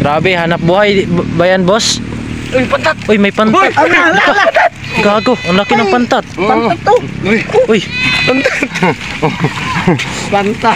Grabe, hanap buhay ba yan, boss? Uy, pantat. Uy, may pantat. Gago, ang laki ng pantat. Pantat to. Uy, Pantat.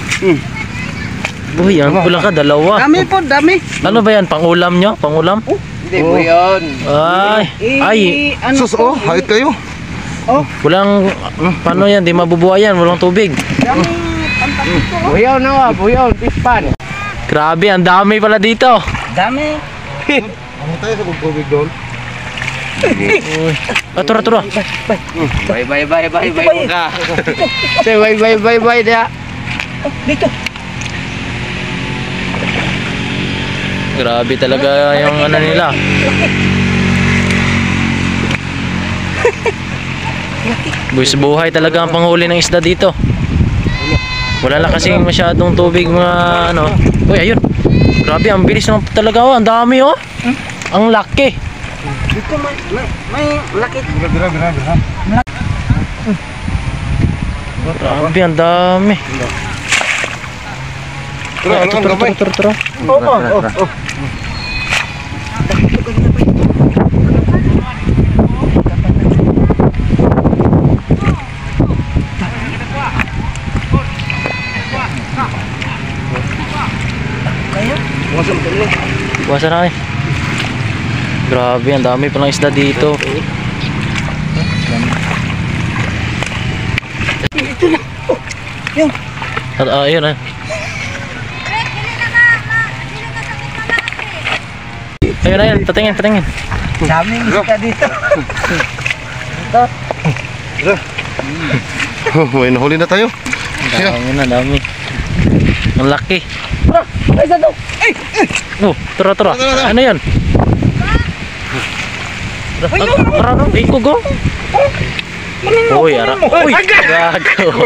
uy, ang pula ka, dalawa. Dami po, dami. Ano ba yan, pangulam nyo? Pangulam? Hindi po yun. Ay, ano Sus, oh, hayot kayo. walang, paano yan, di mabubuhay yan, walang tubig. Dami pantat ito. Buyaw na, buyaw, pispan. Grabe, ang dami pala dito. Dami. Ano tayo sa tubig doon? Uy, tura, tura. Bye ka. Say bye dia. Dito. Grabe talaga yung ano nila. Buwis buhay talaga ang panghuli ng isda dito. Wala lang kasi masyadong tubig mga ano. Uy, ayun. Grabe, ang bilis naman talaga, oh. Ang dami, oh. Ang laki. Dito may laki. Bira. Grabe, ang dami. Tura. Oh. Buwasan na, eh. Grabe, ang dami palang isda dito. Ito na. Oh. Yun. Ayun, eh. Ayun, patingin. Daming isda dito. Ito. May nahuli na tayo. Ang dami. Ang laki. Bro, ay isa daw. Ay. Oh, tura. Ano yan? Tara, ikog, oh. Uy, ara. Uy, gago.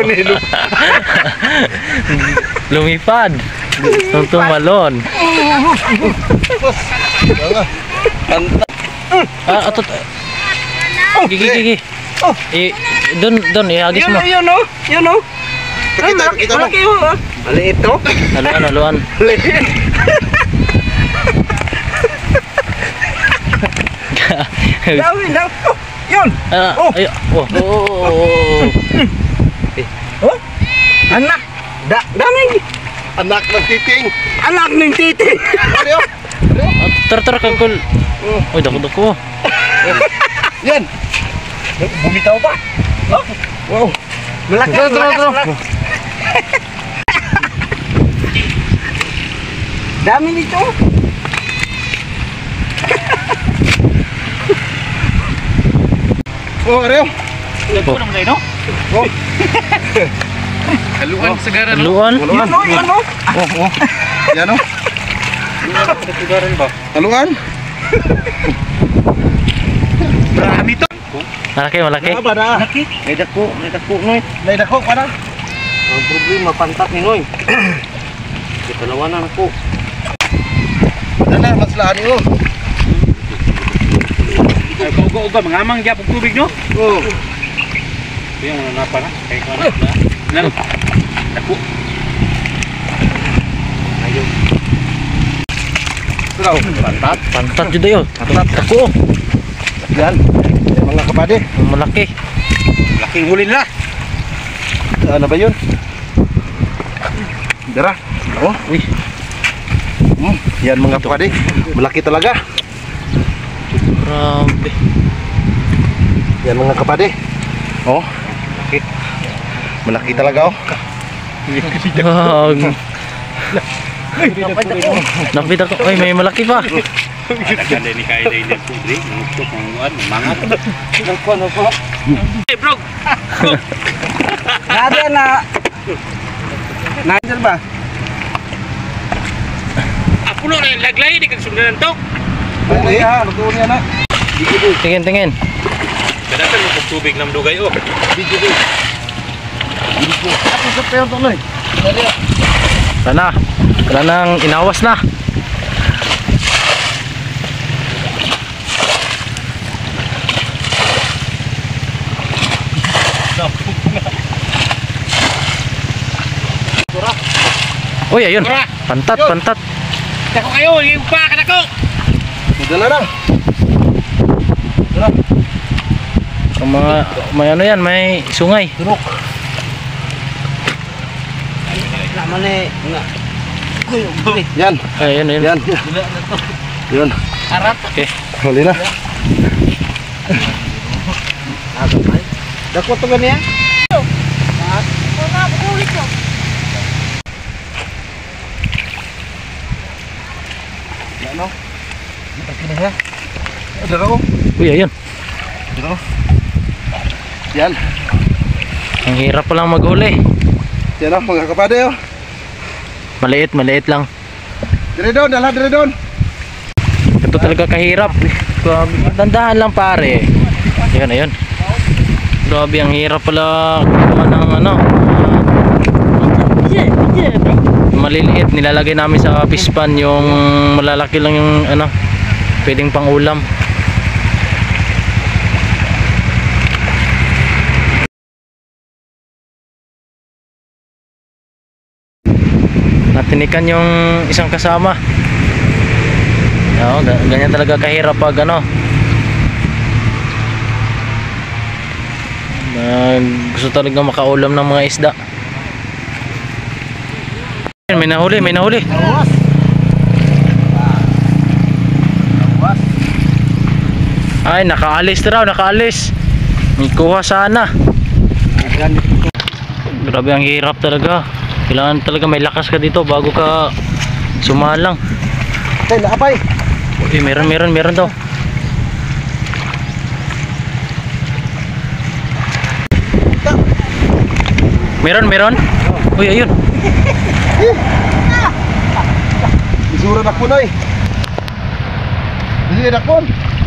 Lumipad. Nung tumalon. Atot. Gigi. Doon, ihagis mo. Yun oh. Pakita mo. Maliit to. Haluan. Dami lang. Yun. Oh. Anak. Dami. Anak ng titing. Anak ng titi. Tara, kagul. Uy, dako. Yan. Bumitaw pa. Oh. Wow. Malaki. Dami nito. Oh, Areo. Nagpunang na ino? Oh. Haluan sa gara. Haluan. Yan o. Oh. Yan o. Haluan. Marami to. Malaki. Malaki. May dako noy. May dako pa na. Ang problema pantat ni noy. Kitalawanan ako. Dala, maslaan mo. Uga, mangamang dyan pag tubig, no? Oh. Ito yung nanapa na. Kaya ko na. Dako. Ayun. Ito Pantat jud ayo. Dako. yan. Mga kapade. Malaki. Laking huli nila. Ano ba yun? Dara. Oh. Uy. Yan mga kapade. Malaki talaga. Grabe. Yan mga kapade. Oh. Malaki talaga oh. Napit ako. Ay, may malaki pa. Nagkanda ni kaya na yung tubig. Nangustok ng uwan. Mangat. Nagkuhan ako. Hey, bro! Nada na. Nandyan ba? Puno na yung laglay. Di kang sundan to. Ay, lutuin yan na. Tingin. Kadatan mo kung tubig ng dugay oh. Ako sa peyon to noy. Wala nang inawas na. Uy, ayun. Pantat. Dako kayo, yung pa ka dako. Dala lang. Dala. Ang mga, may ano yan, may sungay. Turok. Naman eh, nga. Kuy, buli. Yan. Ay, yun, yun. Yan. Yun. Harap. Okay. Huli na. Dako to ganyan. Ano? Ini ya. Dala ko. Uy, ayun. Dala. Yan. Ang hirap palang maghuli. Yan ang mga kapade oh. Maliit, maliit lang. Dire doon, dala dire doon. Ito talaga kahirap. Grabe. Dandahan lang pare. Ayun, ayun. Grabe, ang hirap pala kuha ng ano. Maliliit, nilalagay namin sa pispan. Yung malalaki lang yung ano, pwedeng pang ulam. Natinikan yung isang kasama. Ganyan talaga kahirap pag ano, gusto talaga makaulam ng mga isda. May nahuli, may nahuli. Ay, nakaalis raw, nakaalis. May kuha sana. Grabe, ang hirap talaga. Kailangan talaga may lakas ka dito bago ka sumalang. Tay, naapay. Okay, meron daw. Meron. Uy, ayun. Isura na po noy. Sige na po.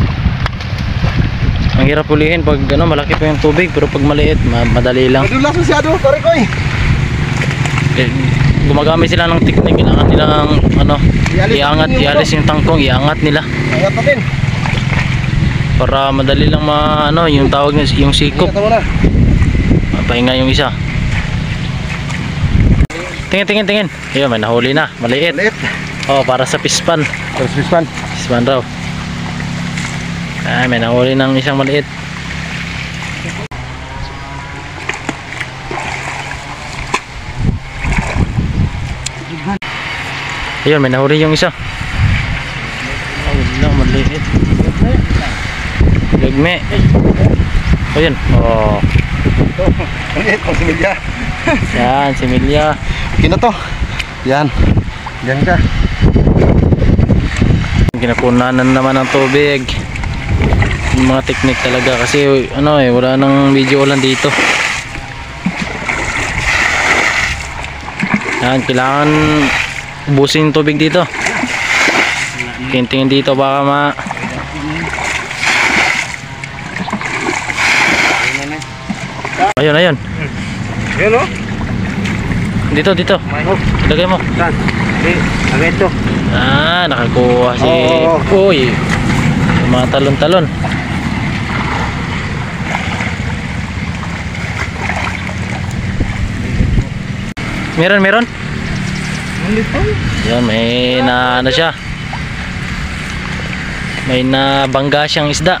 Ang hirap ulihin pag ano, malaki pa yung tubig, pero pag maliit, madali lang. Madulas masyado, pare ko eh. Gumagamit sila ng technique, kailangan nilang ano, ialis yung tangkong, iangat nila Angat natin. para madali lang ano, yung tawag niya, yung sikop. Ito muna. Pahinga yung isa. Tingin. Ayun, may nahuli na, maliit. Ulit. Oh, para sa pispan. Terus pispan. Pispan raw. Ay, may nahuli ng isang maliit. Ayun, may nahuli yung isa. Oh, wala, maliit. Lugme. Ayun. Oh. Ulit, kung similya. Yan, si Milya. Okay na to. Yan. Yan ka. Kinapunanan naman ng tubig. Yung mga technique talaga kasi ano eh, wala nang video ulan dito. Yan, kailangan ubusin yung tubig dito. Tingin dito baka ayun. Yan o. Dito. Ilagay mo. Saan? Agay ito. Nakakuha si Uy. Yung mga talon-talon. Meron. Yan, may ano siya. May nabangga siyang isda.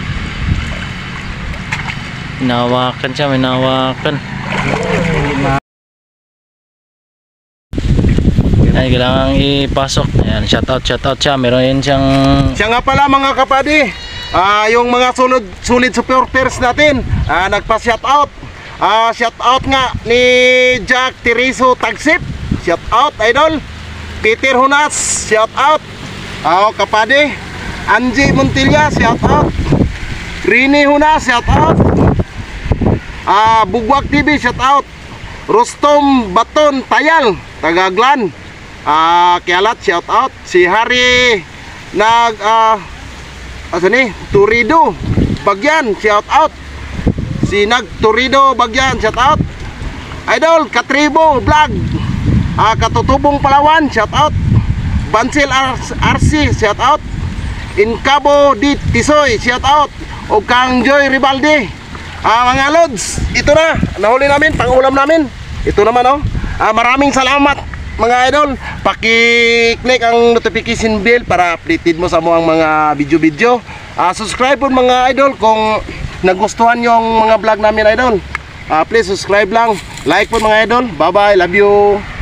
Hinawakan siya, may nawakan. Ay, kailangan ipasok. Ayan, shout out siya. Meron yun siyang... Siya nga pala mga kapadi. Yung mga solid supporters natin, nagpa-shout out. Shout out nga ni Jack Terizo Tagsip. Shout out, idol. Peter Hunas, shout out. Kapadi. Angie Montilla, shout out. Rini Hunas, shout out. Bugwag TV, shout out. Rostom Baton Tayal, Tagaglan. Kialat, shout out. Si Hari Turido Bagyan, shout out. Si Turido Bagyan, shout out. Idol Katribo Vlog, Katutubong Palawan, shout out. Bansel RC, shout out. Incabo Di Tisoy, shout out. O Kang Joy Ribaldi. Mga lods, ito na, nahuli namin, pang-ulam namin. Ito naman oh. Maraming salamat mga idol, paki-click ang notification bell para updated mo sa mga video-video. Subscribe po mga idol kung nagustuhan nyo ang mga vlog namin idol. Please subscribe lang. Like po mga idol. Bye bye. Love you.